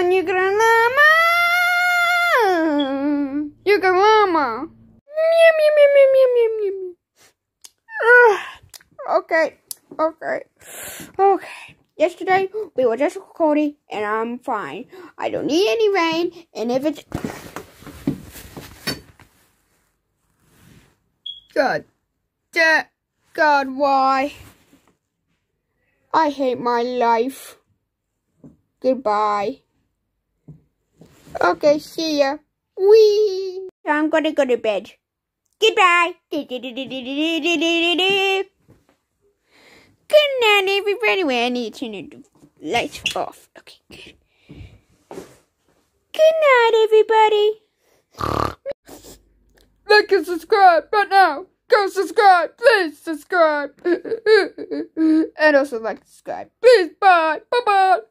You got a llama. You got a llama. Meow, meow, meow, meow, meow, meow, meow. Okay. Yesterday, we were just recording, and I'm fine. I don't need any rain, and if it's... God, why? I hate my life. Goodbye. Okay, see ya. Wee. I'm gonna go to bed. Goodbye. Good night, everybody. Wait, I need to turn the lights off. Okay, good. Good night, everybody. Like and subscribe right now. Go subscribe. Please subscribe. And also like and subscribe. Please, bye. Bye-bye.